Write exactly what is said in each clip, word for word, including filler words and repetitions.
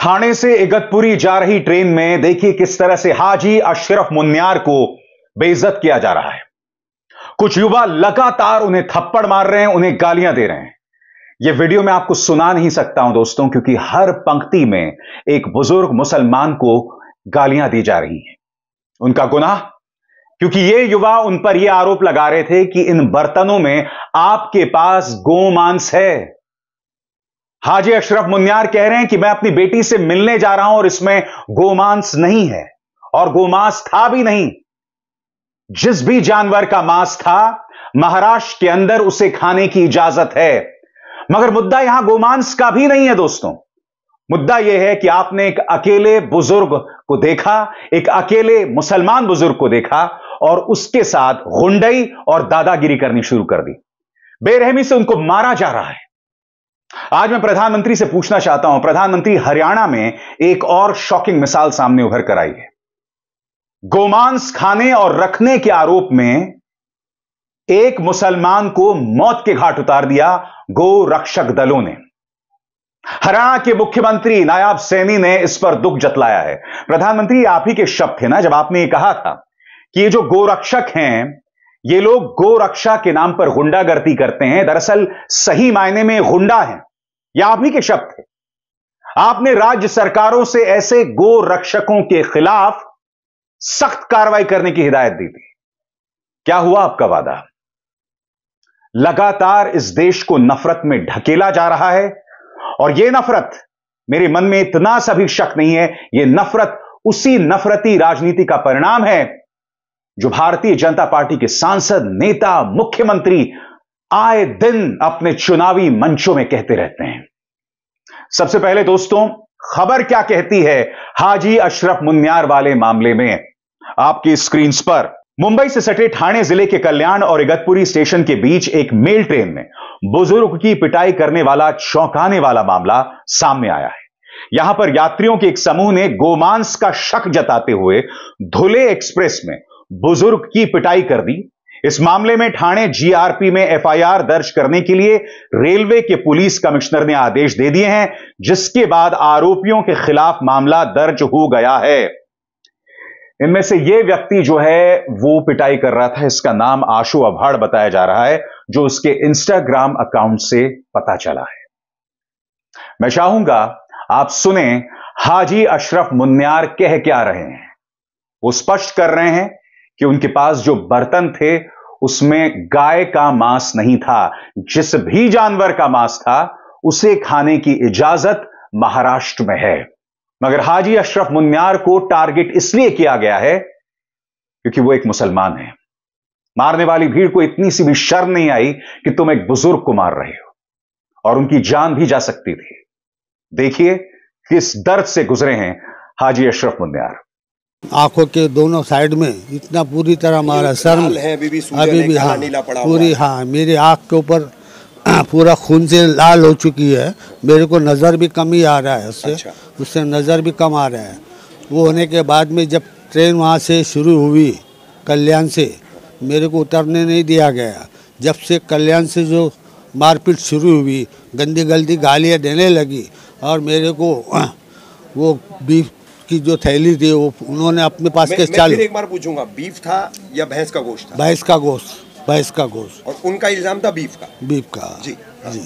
ठाणे से इगतपुरी जा रही ट्रेन में देखिए किस तरह से हाजी अशरफ मुन्यार को बेइज्जत किया जा रहा है। कुछ युवा लगातार उन्हें थप्पड़ मार रहे हैं, उन्हें गालियां दे रहे हैं। यह वीडियो मैं आपको सुना नहीं सकता हूं दोस्तों, क्योंकि हर पंक्ति में एक बुजुर्ग मुसलमान को गालियां दी जा रही हैं। उनका गुनाह, क्योंकि ये युवा उन पर यह आरोप लगा रहे थे कि इन बर्तनों में आपके पास गोमांस है। हाजी अशरफ मुन्यार कह रहे हैं कि मैं अपनी बेटी से मिलने जा रहा हूं और इसमें गोमांस नहीं है और गोमांस था भी नहीं। जिस भी जानवर का मांस था, महाराष्ट्र के अंदर उसे खाने की इजाजत है। मगर मुद्दा यहां गोमांस का भी नहीं है दोस्तों। मुद्दा यह है कि आपने एक अकेले बुजुर्ग को देखा, एक अकेले मुसलमान बुजुर्ग को देखा और उसके साथ गुंडई और दादागिरी करनी शुरू कर दी। बेरहमी से उनको मारा जा रहा है। आज मैं प्रधानमंत्री से पूछना चाहता हूं, प्रधानमंत्री, हरियाणा में एक और शॉकिंग मिसाल सामने उभर कर आई है। गोमांस खाने और रखने के आरोप में एक मुसलमान को मौत के घाट उतार दिया गो रक्षक दलों ने। हरियाणा के मुख्यमंत्री नायब सैनी ने इस पर दुख जतलाया है। प्रधानमंत्री, आप ही के शब्द थे ना जब आपने ये कहा था कि ये जो गोरक्षक हैं, ये लोग गोरक्षा के नाम पर गुंडागर्दी करते हैं, दरअसल सही मायने में गुंडा हैं। ये आप ही के शब्द थे। आपने राज्य सरकारों से ऐसे गोरक्षकों के खिलाफ सख्त कार्रवाई करने की हिदायत दी थी। क्या हुआ आपका वादा? लगातार इस देश को नफरत में ढकेला जा रहा है और यह नफरत, मेरे मन में इतना सा भी शक नहीं है, यह नफरत उसी नफरती राजनीति का परिणाम है जो भारतीय जनता पार्टी के सांसद, नेता, मुख्यमंत्री आए दिन अपने चुनावी मंचों में कहते रहते हैं। सबसे पहले दोस्तों, खबर क्या कहती है हाजी अशरफ मुन्यार वाले मामले में? आपकी स्क्रीन पर मुंबई से सटे ठाणे जिले के कल्याण और इगतपुरी स्टेशन के बीच एक मेल ट्रेन में बुजुर्ग की पिटाई करने वाला चौंकाने वाला मामला सामने आया है। यहां पर यात्रियों के एक समूह ने गोमांस का शक जताते हुए धुले एक्सप्रेस में बुजुर्ग की पिटाई कर दी। इस मामले में ठाणे जीआरपी में एफआईआर दर्ज करने के लिए रेलवे के पुलिस कमिश्नर ने आदेश दे दिए हैं, जिसके बाद आरोपियों के खिलाफ मामला दर्ज हो गया है। इनमें से यह व्यक्ति जो है वो पिटाई कर रहा था, इसका नाम आशु अभाड़ बताया जा रहा है, जो उसके इंस्टाग्राम अकाउंट से पता चला है। मैं चाहूंगा आप सुने हाजी अशरफ मुन्यार कह क्या रहे हैं। वो स्पष्ट कर रहे हैं कि उनके पास जो बर्तन थे उसमें गाय का मांस नहीं था। जिस भी जानवर का मांस था उसे खाने की इजाजत महाराष्ट्र में है। मगर हाजी अशरफ मुन्यार को टारगेट इसलिए किया गया है क्योंकि वो एक मुसलमान है। मारने वाली भीड़ को इतनी सी भी शर्म नहीं आई कि तुम एक बुजुर्ग को मार रहे हो, और उनकी जान भी जा सकती थी। देखिए किस दर्द से गुजरे हैं हाजी अशरफ मुन्यार। आंखों के दोनों साइड में इतना पूरी तरह मारा, सर में अभी भी हाँ पूरी, हाँ मेरी आंख के ऊपर पूरा खून से लाल हो चुकी है। मेरे को नज़र भी कम ही आ रहा है उससे। अच्छा। उससे नज़र भी कम आ रहा है। वो होने के बाद में जब ट्रेन वहाँ से शुरू हुई कल्याण से, मेरे को उतरने नहीं दिया गया। जब से कल्याण से जो मारपीट शुरू हुई, गंदी गंदी गालियाँ देने लगी और मेरे को वो बीफ की जो थैली थी वो उन्होंने अपने पास के चालू। मैं फिर एक बार पूछूंगा, बीफ था या भैंस का गोश्त था? भैंस का गोश्त, भैंस का गोश्त। और उनका इल्जाम था बीफ का? बीफ का जी जी,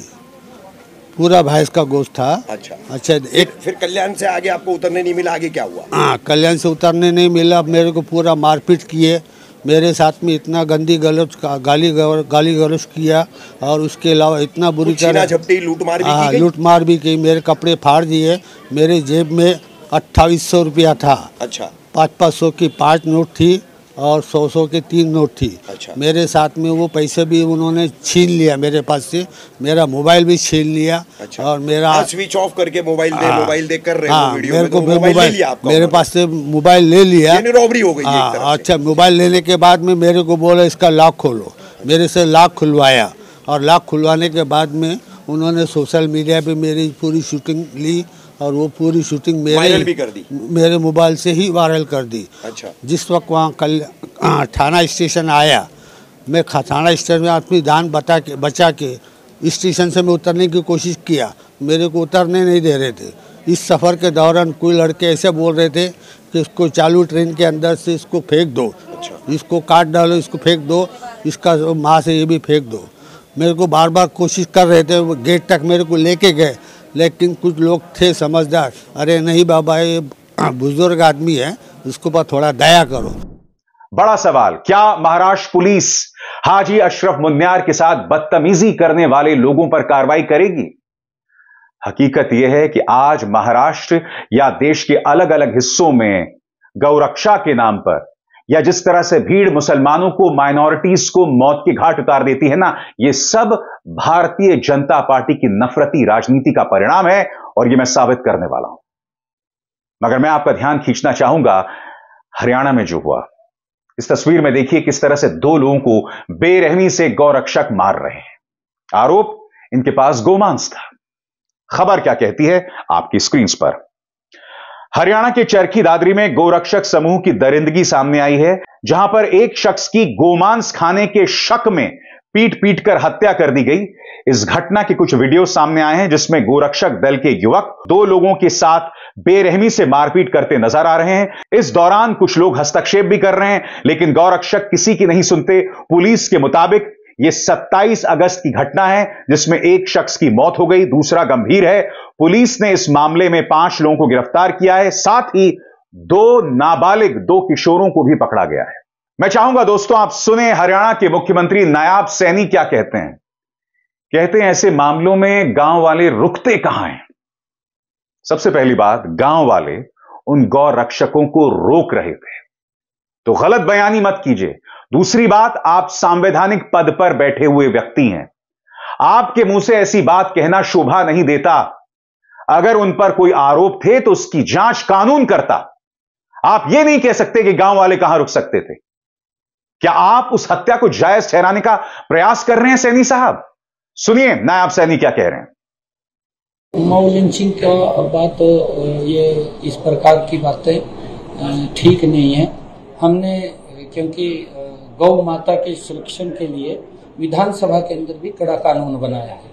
पूरा भैंस का गोश्त था। अच्छा अच्छा। एक फिर कल्याण से आगे आपको उतरने नहीं मिला, आगे क्या हुआ? हाँ, कल्याण से उतरने नहीं मिला। मेरे को पूरा मारपीट किए, मेरे साथ में इतना गंदी गलौज गाली गाली गलौज किया और उसके अलावा इतना बुरी तरह झपटी लूटमार भी हाँ लूटमार भी की। मेरे कपड़े फाड़ दिए। मेरे जेब में अट्ठाईस सौ रुपया था। अच्छा। पाँच पाँच सौ की पाँच नोट थी और सौ सौ के तीन नोट थी। अच्छा। मेरे साथ में वो पैसे भी उन्होंने छीन लिया मेरे पास से। मेरा मोबाइल भी छीन लिया। अच्छा। और मेरा स्विच ऑफ करके मोबाइल दे मोबाइल दे कर रहे हाँ, वीडियो मेरे में को तो मोबाइल मेरे पास से मोबाइल ले लिया। रॉबरी हो गई एक तरह से। अच्छा, मोबाइल लेने के बाद में मेरे को बोला इसका लॉक खोलो। मेरे से लॉक खुलवाया और लॉक खुलवाने के बाद में उन्होंने सोशल मीडिया पे मेरी पूरी शूटिंग ली और वो पूरी शूटिंग मेरे भी कर दी, मेरे मोबाइल से ही वायरल कर दी। अच्छा। जिस वक्त वहाँ कल थाना स्टेशन आया, मैं थाना स्टेशन में अपनी जान बता के बचा के स्टेशन से मैं उतरने की कोशिश किया। मेरे को उतरने नहीं दे रहे थे। इस सफ़र के दौरान कोई लड़के ऐसे बोल रहे थे कि इसको चालू ट्रेन के अंदर से इसको फेंक दो, इसको काट डालो, इसको फेंक दो, इसका माँ से ये भी फेंक दो। मेरे को बार बार कोशिश कर रहे थे, वो गेट तक मेरे को लेके गए, लेकिन कुछ लोग थे समझदार, अरे नहीं बाबा ये बुजुर्ग आदमी है, इसके ऊपर थोड़ा दया करो। बड़ा सवाल, क्या महाराष्ट्र पुलिस हाजी अशरफ मुन्यार के साथ बदतमीजी करने वाले लोगों पर कार्रवाई करेगी? हकीकत यह है कि आज महाराष्ट्र या देश के अलग अलग हिस्सों में गौरक्षा के नाम पर, या जिस तरह से भीड़ मुसलमानों को, माइनॉरिटीज को मौत के घाट उतार देती है ना, यह सब भारतीय जनता पार्टी की नफरती राजनीति का परिणाम है और यह मैं साबित करने वाला हूं। मगर मैं आपका ध्यान खींचना चाहूंगा हरियाणा में जो हुआ। इस तस्वीर में देखिए किस तरह से दो लोगों को बेरहमी से गौरक्षक मार रहे हैं। आरोप, इनके पास गोमांस था। खबर क्या कहती है आपकी स्क्रीन पर। हरियाणा के चरखी दादरी में गोरक्षक समूह की दरिंदगी सामने आई है, जहां पर एक शख्स की गोमांस खाने के शक में पीट पीट कर हत्या कर दी गई। इस घटना के कुछ वीडियो सामने आए हैं जिसमें गोरक्षक दल के युवक दो लोगों के साथ बेरहमी से मारपीट करते नजर आ रहे हैं। इस दौरान कुछ लोग हस्तक्षेप भी कर रहे हैं, लेकिन गौरक्षक किसी की नहीं सुनते। पुलिस के मुताबिक यह सत्ताईस अगस्त की घटना है जिसमें एक शख्स की मौत हो गई, दूसरा गंभीर है। पुलिस ने इस मामले में पांच लोगों को गिरफ्तार किया है, साथ ही दो नाबालिग, दो किशोरों को भी पकड़ा गया है। मैं चाहूंगा दोस्तों आप सुने हरियाणा के मुख्यमंत्री नायाब सैनी क्या कहते हैं। कहते हैं ऐसे मामलों में गांव वाले रुकते कहां हैं। सबसे पहली बात, गांव वाले उन गौ रक्षकों को रोक रहे थे, तो गलत बयानी मत कीजिए। दूसरी बात, आप संवैधानिक पद पर बैठे हुए व्यक्ति हैं, आपके मुंह से ऐसी बात कहना शोभा नहीं देता। अगर उन पर कोई आरोप थे तो उसकी जांच कानून करता। आप यह नहीं कह सकते कि गांव वाले कहां रुक सकते थे। क्या आप उस हत्या को जायज ठहराने का प्रयास कर रहे हैं सैनी साहब? सुनिए नायाब सैनी क्या कह रहे हैं। मऊ लिंचिंग का बात, ये इस प्रकार की बातें ठीक नहीं है। हमने क्योंकि गौ माता के संरक्षण के लिए विधानसभा के अंदर भी कड़ा कानून बनाया है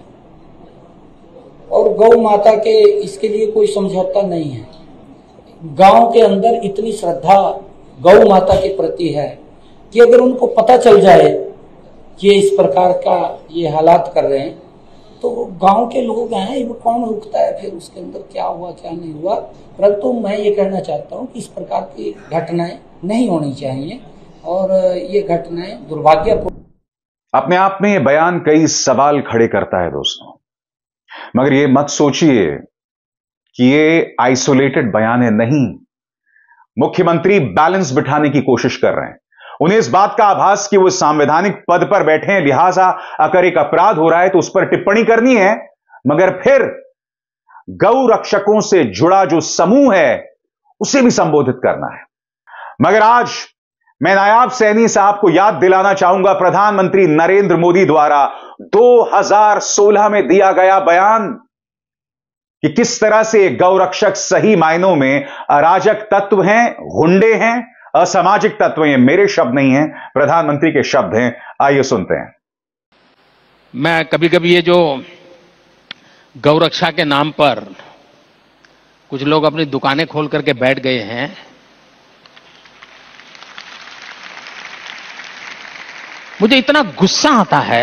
और गौ माता के इसके लिए कोई समझौता नहीं है। गांव के अंदर इतनी श्रद्धा गौ माता के प्रति है कि अगर उनको पता चल जाए कि इस प्रकार का ये हालात कर रहे हैं तो गांव के लोग हैं, वो कौन रुकता है फिर उसके अंदर क्या हुआ क्या नहीं हुआ। परंतु मैं ये कहना चाहता हूं कि इस प्रकार की घटनाएं नहीं होनी चाहिए और ये घटनाएं दुर्भाग्यपूर्ण। अपने आप में ये बयान कई सवाल खड़े करता है दोस्तों, मगर ये मत सोचिए कि ये आइसोलेटेड बयान है। नहीं, मुख्यमंत्री बैलेंस बिठाने की कोशिश कर रहे हैं। उन्हें इस बात का आभास कि वो संवैधानिक पद पर बैठे हैं, लिहाजा अगर एक अपराध हो रहा है तो उस पर टिप्पणी करनी है, मगर फिर गौ रक्षकों से जुड़ा जो समूह है उसे भी संबोधित करना है। मगर आज मैं नायाब सैनी साहब को याद दिलाना चाहूंगा प्रधानमंत्री नरेंद्र मोदी द्वारा दो हज़ार सोलह में दिया गया बयान कि किस तरह से गौ रक्षक सही मायनों में अराजक तत्व हैं, गुंडे हैं, असामाजिक तत्व हैं। मेरे शब्द नहीं हैं, प्रधानमंत्री के शब्द हैं। आइए सुनते हैं। मैं कभी कभी ये जो गौरक्षा के नाम पर कुछ लोग अपनी दुकानें खोल करके बैठ गए हैं, मुझे इतना गुस्सा आता है।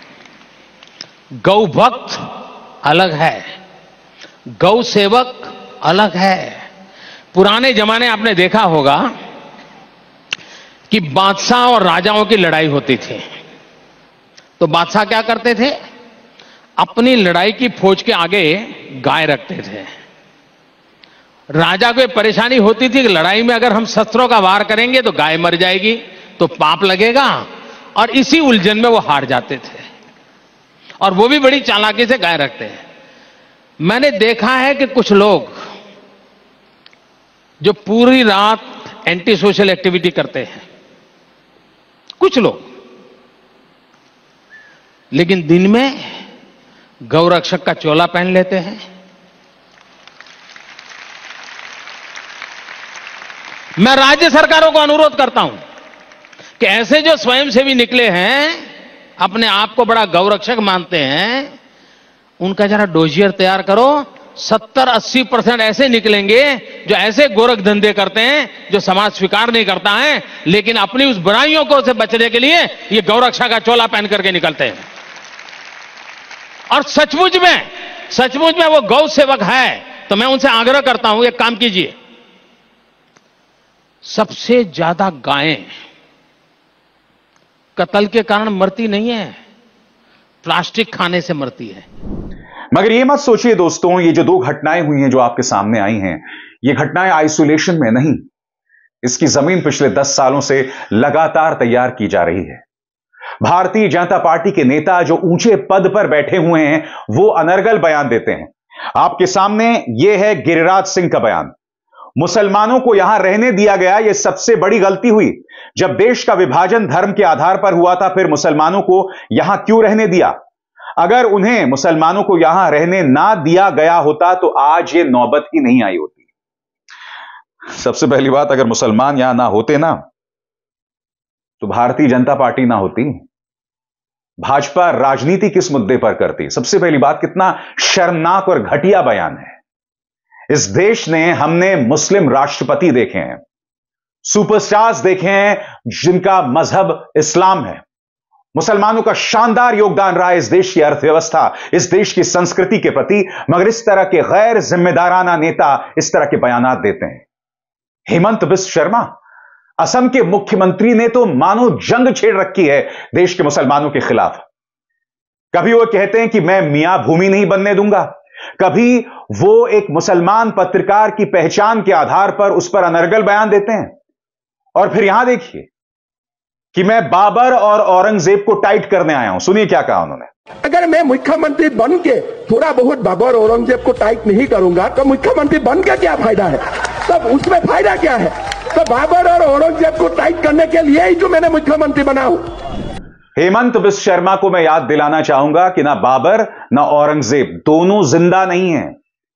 गौ भक्त अलग है, गौ सेवक अलग है। पुराने जमाने आपने देखा होगा कि बादशाह और राजाओं की लड़ाई होती थी, तो बादशाह क्या करते थे, अपनी लड़ाई की फौज के आगे गाय रखते थे। राजा को परेशानी होती थी कि लड़ाई में अगर हम शस्त्रों का वार करेंगे तो गाय मर जाएगी, तो पाप लगेगा, और इसी उलझन में वो हार जाते थे। और वो भी बड़ी चालाकी से गाय रखते हैं। मैंने देखा है कि कुछ लोग जो पूरी रात एंटी सोशल एक्टिविटी करते हैं, कुछ लोग, लेकिन दिन में गौरक्षक का चोला पहन लेते हैं। मैं राज्य सरकारों को अनुरोध करता हूं कि ऐसे जो स्वयंसेवी निकले हैं, अपने आप को बड़ा गौरक्षक मानते हैं, उनका जरा डोजियर तैयार करो सत्तर अस्सी परसेंट ऐसे निकलेंगे जो ऐसे गोरख धंधे करते हैं जो समाज स्वीकार नहीं करता है, लेकिन अपनी उस बुराइयों को से बचने के लिए ये गौरक्षा का चोला पहन करके निकलते हैं। और सचमुच में सचमुच में वो गौ सेवक है तो मैं उनसे आग्रह करता हूं, एक काम कीजिए, सबसे ज्यादा गायें कत्ल के कारण मरती नहीं है, प्लास्टिक खाने से मरती है। मगर ये मत सोचिए दोस्तों, ये जो दो घटनाएं हुई हैं जो आपके सामने आई हैं, ये घटनाएं आइसोलेशन में नहीं, इसकी जमीन पिछले दस सालों से लगातार तैयार की जा रही है। भारतीय जनता पार्टी के नेता जो ऊंचे पद पर बैठे हुए हैं वो अनर्गल बयान देते हैं। आपके सामने यह है गिरिराज सिंह का बयान। मुसलमानों को यहां रहने दिया गया, यह सबसे बड़ी गलती हुई। जब देश का विभाजन धर्म के आधार पर हुआ था, फिर मुसलमानों को यहां क्यों रहने दिया? अगर उन्हें मुसलमानों को यहां रहने ना दिया गया होता तो आज ये नौबत ही नहीं आई होती। सबसे पहली बात, अगर मुसलमान यहां ना होते ना तो भारतीय जनता पार्टी ना होती। भाजपा राजनीति किस मुद्दे पर करती? सबसे पहली बात, कितना शर्मनाक और घटिया बयान है। इस देश ने हमने मुस्लिम राष्ट्रपति देखे हैं, सुपरस्टार्स देखे हैं जिनका मजहब इस्लाम है। मुसलमानों का शानदार योगदान रहा है इस देश की अर्थव्यवस्था, इस देश की संस्कृति के प्रति, मगर इस तरह के गैर जिम्मेदाराना नेता इस तरह के बयानात देते हैं। हेमंत बिस्व शर्मा, असम के मुख्यमंत्री, ने तो मानो जंग छेड़ रखी है देश के मुसलमानों के खिलाफ। कभी वो कहते हैं कि मैं मियां भूमि नहीं बनने दूंगा, कभी वो एक मुसलमान पत्रकार की पहचान के आधार पर उस पर अनर्गल बयान देते हैं, और फिर यहां देखिए कि मैं बाबर और औरंगजेब को टाइट करने आया हूं। सुनिए क्या कहा उन्होंने। अगर मैं मुख्यमंत्री बन के थोड़ा बहुत बाबर और औरंगजेब को टाइट नहीं करूंगा तो मुख्यमंत्री बन के क्या फायदा है? तब उसमें फायदा क्या है? तो बाबर और औरंगजेब को टाइट करने के लिए ही जो मैंने मुख्यमंत्री बना हूं। हेमंत बिस्व शर्मा को मैं याद दिलाना चाहूंगा कि ना बाबर ना औरंगजेब दोनों जिंदा नहीं हैं,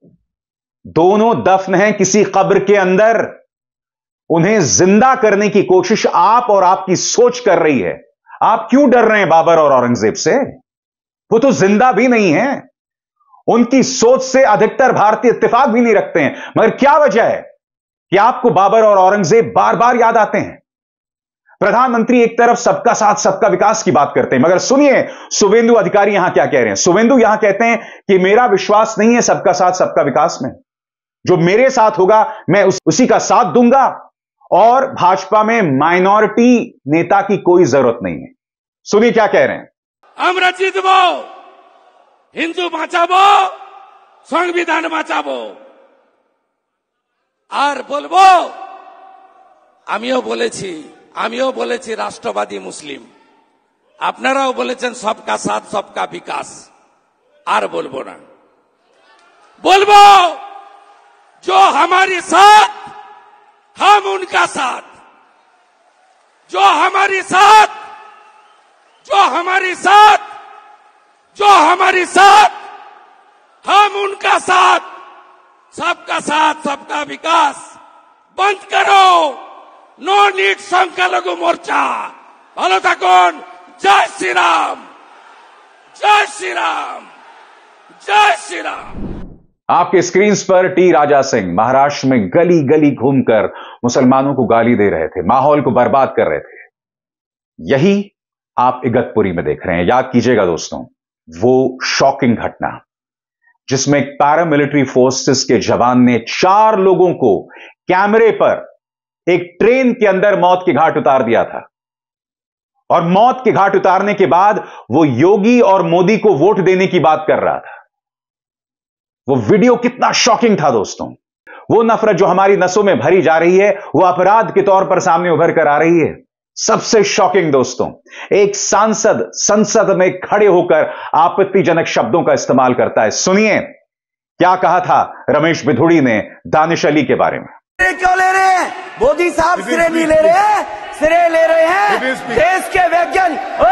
दोनों दफन हैं किसी कब्र के अंदर। उन्हें जिंदा करने की कोशिश आप और आपकी सोच कर रही है। आप क्यों डर रहे हैं बाबर और औरंगजेब से? वो तो जिंदा भी नहीं है, उनकी सोच से अधिकतर भारतीय इत्तेफाक भी नहीं रखते हैं, मगर क्या वजह है कि आपको बाबर और औरंगजेब बार बार याद आते हैं? प्रधानमंत्री एक तरफ सबका साथ सबका विकास की बात करते हैं, मगर सुनिए शुभेंदु अधिकारी यहां क्या कह रहे हैं। शुभेंदु यहां कहते हैं कि मेरा विश्वास नहीं है सबका साथ सबका विकास में, जो मेरे साथ होगा मैं उस, उसी का साथ दूंगा, और भाजपा में माइनॉरिटी नेता की कोई जरूरत नहीं है। सुनिए क्या कह रहे हैं। আমরা জিতবো, হিন্দু বাঁচাবো, সংবিধান বাঁচাবো। আর বলবো, আমিও বলেছি আমিও বলেছি রাষ্ট্রবাদী মুসলিম, আপনারাও বলেছেন সবকা সাথ সবকা বিকাশ। আর বলবো না, বলবো जो हमारे साथ हम उनका साथ, जो हमारे साथ जो हमारे साथ जो हमारे साथ हम उनका साथ, सबका साथ सबका विकास। बंद करो नो नीड संख्यालघु मोर्चा। ভালো থাকুন। जय श्री राम, जय श्री राम, जय श्री राम। आपके स्क्रीन पर टी राजा सिंह महाराष्ट्र में गली गली घूमकर मुसलमानों को गाली दे रहे थे, माहौल को बर्बाद कर रहे थे। यही आप इगतपुरी में देख रहे हैं। याद कीजिएगा दोस्तों, वो शॉकिंग घटना जिसमें पैरामिलिट्री फोर्सेस के जवान ने चार लोगों को कैमरे पर एक ट्रेन के अंदर मौत के घाट उतार दिया था, और मौत के घाट उतारने के बाद वो योगी और मोदी को वोट देने की बात कर रहा था। वो वीडियो कितना शॉकिंग था दोस्तों। वो नफरत जो हमारी नसों में भरी जा रही है वो अपराध के तौर पर सामने उभर कर आ रही है। सबसे शॉकिंग दोस्तों, एक सांसद संसद में खड़े होकर आपत्तिजनक शब्दों का इस्तेमाल करता है। सुनिए क्या कहा था रमेश बिधूड़ी ने दानिश अली के बारे में। क्यों ले रहे हैं मोदी साहब? सिरे नहीं ले रहे हैं, सिरे ले रहे हैं देश के वैज्ञानिक।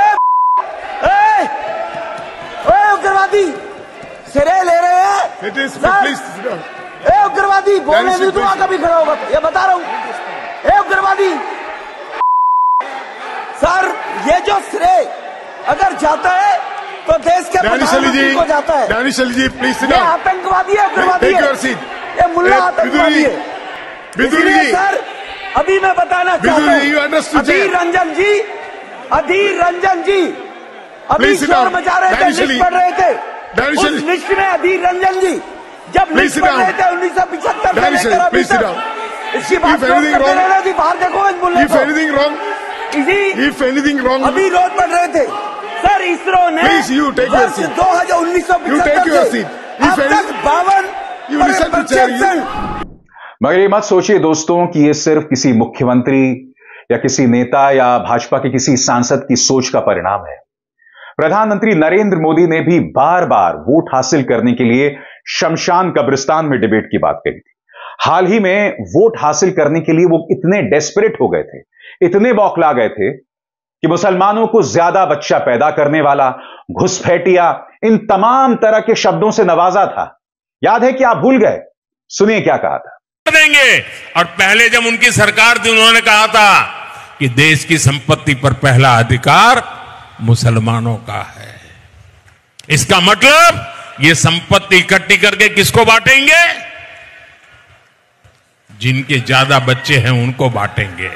उग्रवादी सिरे ले रहे हैं। ए उग्रवादी बोलने भी तो आगे भी खड़ा होगा, ये बता रहा हूं। ए उग्रवादी सर, ये जो श्रेय अगर जाता है तो देश के प्रधानमंत्री को जाता है। दानिश अली जी प्लीज सिट ये डाउन। आतंकवादी है, उग्रवादी टेक है, योर सीट। ये मुल्ला आतंकवादी है। इसलिए सर अभी मैं बताना चाहता हूँ, अधीर रंजन जी, अधीर रंजन जी अभी शोर मचा रहे थे, लिस्ट पढ़ रहे थे, उस लिस्ट में अधीर रंजन जी जब लिस्ट पढ़ रहे थे उन्नीस सौ पिछहत्तर से लेकर अभी तक, इसकी बात रहना जी, बाहर देखो इस मुल्ले को। If anything wrong, अभी रोज पढ़ रहे थे सर, इसरो ने वर्ष दो हजार उन्नीस सौ पिछहत्तर से अब तक बावन मगर ये मत सोचिए दोस्तों कि ये सिर्फ किसी मुख्यमंत्री या किसी नेता या भाजपा के किसी सांसद की सोच का परिणाम है। प्रधानमंत्री नरेंद्र मोदी ने भी बार बार वोट हासिल करने के लिए शमशान कब्रिस्तान में डिबेट की बात कही थी। हाल ही में वोट हासिल करने के लिए वो इतने डेस्परेट हो गए थे, इतने बौखला गए थे कि मुसलमानों को ज्यादा बच्चा पैदा करने वाला, घुसपैठिया, इन तमाम तरह के शब्दों से नवाजा था। याद है कि आप भूल गए? सुनिए क्या कहा था। देंगे और पहले जब उनकी सरकार थी उन्होंने कहा था कि देश की संपत्ति पर पहला अधिकार मुसलमानों का है। इसका मतलब ये संपत्ति इकट्ठी करके किसको बांटेंगे? जिनके ज्यादा बच्चे हैं उनको बांटेंगे।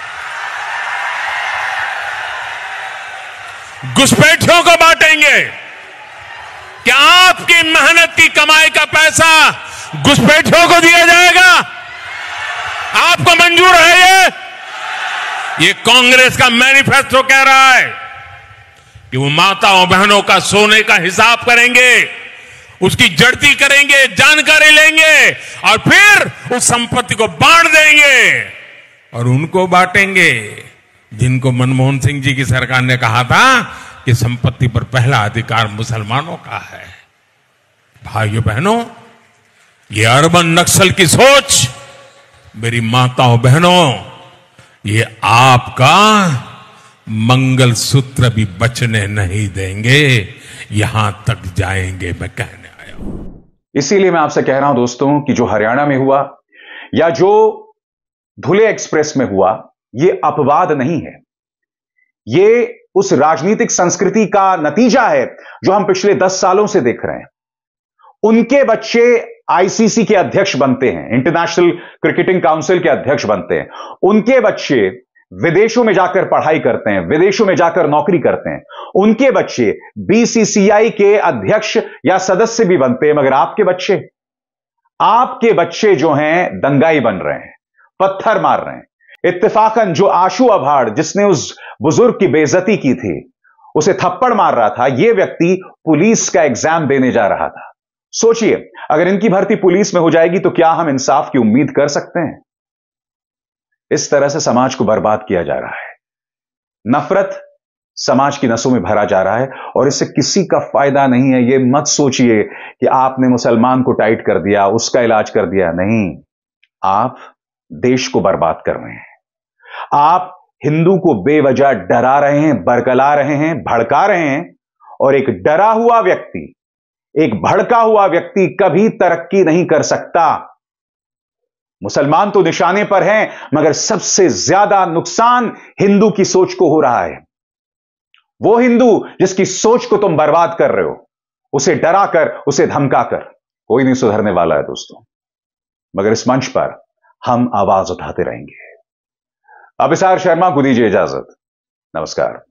घुसपैठियों को बांटेंगे। क्या आपकी मेहनत की कमाई का पैसा घुसपैठियों को दिया जाएगा? आपको मंजूर है ये? ये कांग्रेस का मैनिफेस्टो कह रहा है कि वो माताओं बहनों का सोने का हिसाब करेंगे, उसकी जड़ती करेंगे, जानकारी लेंगे और फिर उस संपत्ति को बांट देंगे और उनको बांटेंगे जिनको मनमोहन सिंह जी की सरकार ने कहा था कि संपत्ति पर पहला अधिकार मुसलमानों का है। भाइयों बहनों, ये अर्बन नक्सल की सोच, मेरी माताओं बहनों, ये आपका मंगलसूत्र भी बचने नहीं देंगे, यहां तक जाएंगे मैं कहने आया हूं। इसीलिए मैं आपसे कह रहा हूं दोस्तों कि जो हरियाणा में हुआ या जो धुले एक्सप्रेस में हुआ, ये अपवाद नहीं है। ये उस राजनीतिक संस्कृति का नतीजा है जो हम पिछले दस सालों से देख रहे हैं। उनके बच्चे आईसीसी के अध्यक्ष बनते हैं, इंटरनेशनल क्रिकेटिंग काउंसिल के अध्यक्ष बनते हैं। उनके बच्चे विदेशों में जाकर पढ़ाई करते हैं, विदेशों में जाकर नौकरी करते हैं। उनके बच्चे बीसीसीआई के अध्यक्ष या सदस्य भी बनते हैं। मगर आपके बच्चे आपके बच्चे जो हैं दंगाई बन रहे हैं, पत्थर मार रहे हैं। इत्तेफाकन जो आशु अभाड़ जिसने उस बुजुर्ग की बेइज्जती की थी, उसे थप्पड़ मार रहा था, यह व्यक्ति पुलिस का एग्जाम देने जा रहा था। सोचिए, अगर इनकी भर्ती पुलिस में हो जाएगी तो क्या हम इंसाफ की उम्मीद कर सकते हैं? इस तरह से समाज को बर्बाद किया जा रहा है। नफरत समाज की नसों में भरा जा रहा है और इससे किसी का फायदा नहीं है। यह मत सोचिए कि आपने मुसलमान को टाइट कर दिया, उसका इलाज कर दिया। नहीं, आप देश को बर्बाद कर रहे हैं। आप हिंदू को बेवजह डरा रहे हैं, बरगला रहे हैं, भड़का रहे हैं। और एक डरा हुआ व्यक्ति, एक भड़का हुआ व्यक्ति कभी तरक्की नहीं कर सकता। मुसलमान तो निशाने पर हैं, मगर सबसे ज्यादा नुकसान हिंदू की सोच को हो रहा है। वो हिंदू जिसकी सोच को तुम बर्बाद कर रहे हो, उसे डराकर, उसे धमकाकर कोई नहीं सुधरने वाला है दोस्तों। मगर इस मंच पर हम आवाज उठाते रहेंगे। अभिसार शर्मा को दीजिए इजाजत। नमस्कार।